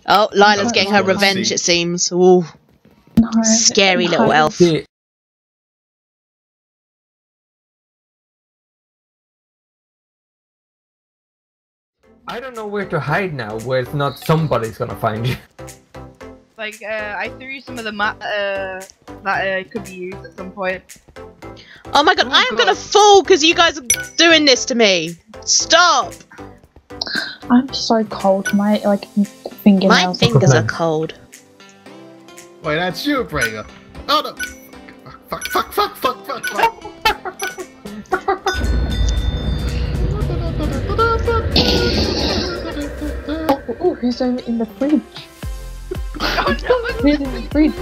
Oh, Lila's getting her revenge, it seems. Ooh. No. Scary little elf. I don't know where to hide now, where it's not somebody's gonna find you. Like, I threw some of the map that could be used at some point. Oh my god, I am gonna fall because you guys are doing this to me. Stop! I'm so cold. My fingernails. My fingers are cold. Wait, that's you, Braigar. Oh no! Fuck. Oh, who's in the fridge? Oh no! Who's in the fridge?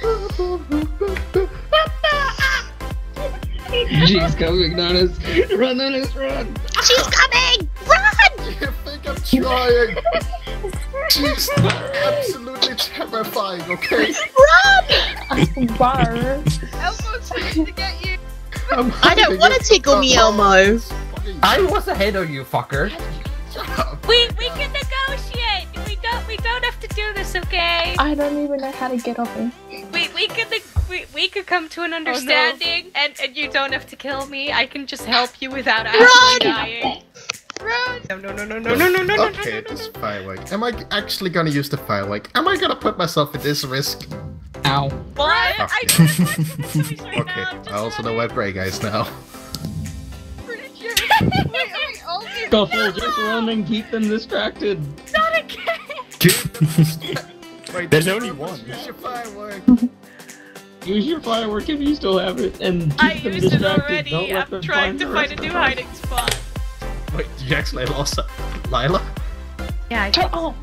She's coming, Nanas. Run, Nanas, run! She's coming! Run! You think I'm trying? She's absolutely terrifying, okay? Run! Bar. Elmo's trying to get you! I don't want to tickle me, Elmo. I was ahead of you, fucker. We can negotiate. We don't have to do this, okay? I don't even know how to get off it. We could come to an understanding, and you don't have to kill me. I can just help you without actually dying. Run! No. Okay, this firework. Am I actually gonna use the firework? Am I gonna put myself at this risk? Ow. What? I just want to finish right Okay, now. I also know where Braigar is now. Pretty sure. Wait, are we all here? Scuffle, just run and keep them distracted. Not again. Wait, There's only one. Use your firework. Use your firework if you still have it, and keep I them used it distracted. already. Don't let I'm them trying to the find a rest new of us. hiding spot. Wait, you actually lost it. Lila? Yeah, I Turn off.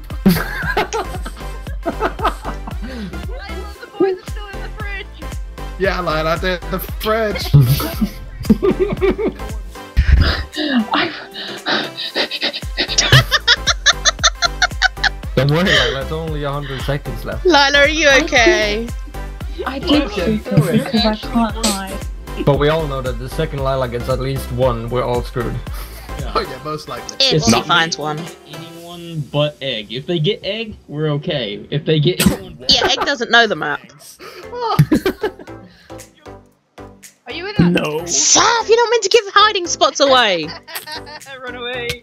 Lila, the boys are still in the fridge! Yeah, Lila, the fridge. Don't worry, Lila, it's only 100 seconds left. Lila, are you okay? I did shoot him because I can't hide. But we all know that the second Lila gets at least one, we're all screwed. Oh yeah, most likely. If she finds one. Anyone but Egg. If they get Egg, we're okay. If they get anyone but Yeah, Egg doesn't know the map. Are you in that? No. Sav, you're not meant to give hiding spots away. Run away.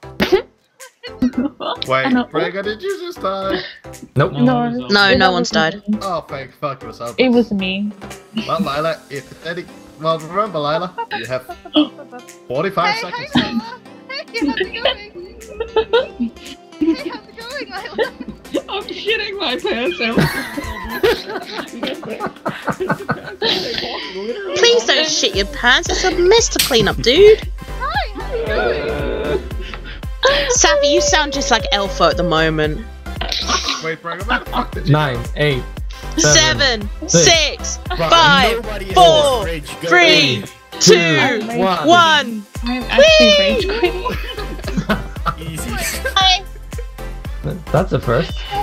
Wait, Braigar, did you just die? Nope. No. No one's died. Oh, thank fuck yourself. It was me. Well, Lila, if any... Well, remember, Lila, you have 45 seconds. Hey, Lila! Hey, how's it going? Hey, how's it going, Lila? I'm shitting my pants Please don't shit your pants. It's a mess to clean up, dude. Savvy, you sound just like Elfo at the moment. Wait, Braigar, where the fuck did you 9, 8, 7, 6, 5, Nobody in 4, the fridge. Go 3, in. 2, I'm 1. I'm actually rage quitting. Easy. Bye. That's a first.